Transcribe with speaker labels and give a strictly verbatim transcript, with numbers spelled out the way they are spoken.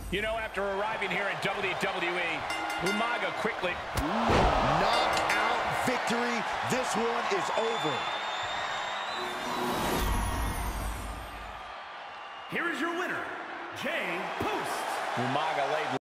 Speaker 1: You know, after arriving here in W W E, Umaga quickly...
Speaker 2: Knockout victory. This one is over.
Speaker 3: Here is your winner, Jay Post.
Speaker 1: Umaga laid